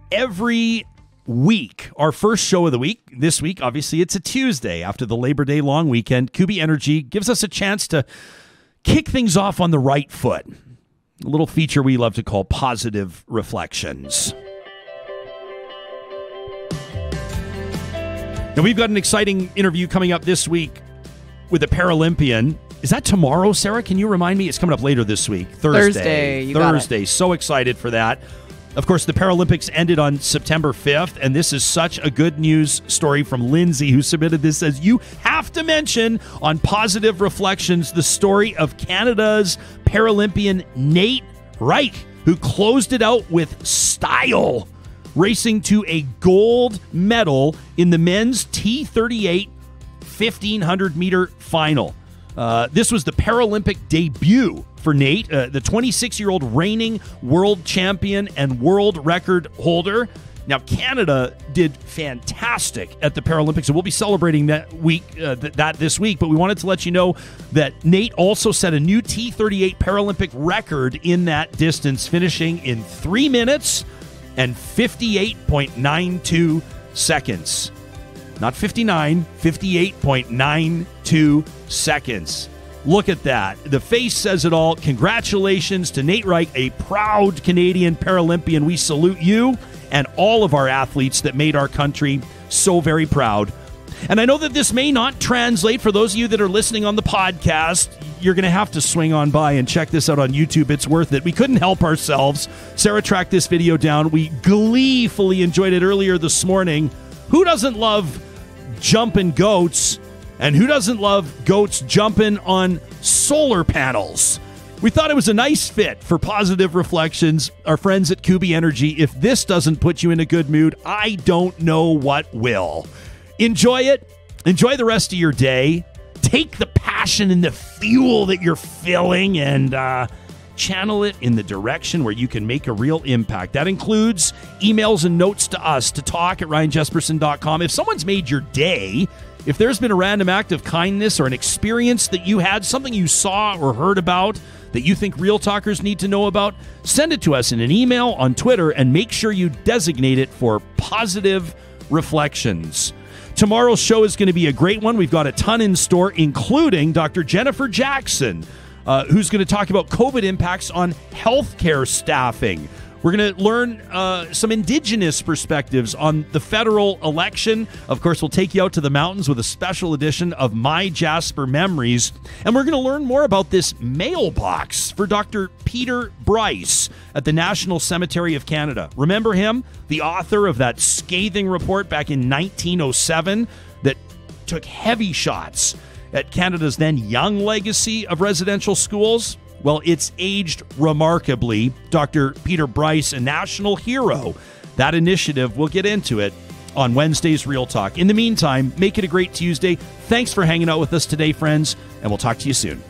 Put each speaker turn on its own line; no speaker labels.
every week, our first show of the week, this week, obviously, it's a Tuesday after the Labor Day long weekend. Kuby Energy gives us a chance to kick things off on the right foot. A little feature we love to call Positive Reflections. Now, we've got an exciting interview coming up this week with a Paralympian. Is that tomorrow, Sarah? Can you remind me? It's coming up later this week.
Thursday.
Thursday. So excited for that. Of course, the Paralympics ended on September 5th, and this is such a good news story from Lindsay, who submitted this. Says, you have to mention on Positive Reflections the story of Canada's Paralympian Nate Reich, who closed it out with style, racing to a gold medal in the men's T38 1,500-meter final. This was the Paralympic debut for Nate, the 26-year-old reigning world champion and world record holder. Now, Canada did fantastic at the Paralympics, and we'll be celebrating that week, this week. But we wanted to let you know that Nate also set a new T38 Paralympic record in that distance, finishing in 3 minutes and 58.92 seconds. Not 59, 58.92 seconds. Look at that. The face says it all. Congratulations to Nate Reich, a proud Canadian Paralympian. We salute you and all of our athletes that made our country so very proud. And I know that this may not translate for those of you that are listening on the podcast. You're going to have to swing on by and check this out on YouTube. It's worth it. We couldn't help ourselves. Sarah tracked this video down. We gleefully enjoyed it earlier this morning. Who doesn't love jumping goats? And who doesn't love goats jumping on solar panels? We thought it was a nice fit for Positive Reflections. Our friends at Kuby Energy. If this doesn't put you in a good mood, I don't know what will. Enjoy it. Enjoy the rest of your day. Take the passion and the fuel that you're feeling and channel it in the direction where you can make a real impact. That includes emails and notes to us to talk@ryanjesperson.com. If someone's made your day, if there's been a random act of kindness or an experience that you had, something you saw or heard about that you think Real Talkers need to know about, send it to us in an email, on Twitter, and make sure you designate it for Positive Reflections. Tomorrow's show is going to be a great one. We've got a ton in store, including Dr. Jennifer Jackson, who's going to talk about COVID impacts on healthcare staffing. We're going to learn some Indigenous perspectives on the federal election. Of course, we'll take you out to the mountains with a special edition of My Jasper Memories. And we're going to learn more about this mailbox for Dr. Peter Bryce at the National Cemetery of Canada. Remember him? The author of that scathing report back in 1907 that took heavy shots at Canada's then young legacy of residential schools. Well, it's aged remarkably. Dr. Peter Bryce, a national hero. That initiative, we'll get into it on Wednesday's Real Talk. In the meantime, make it a great Tuesday. Thanks for hanging out with us today, friends, and we'll talk to you soon.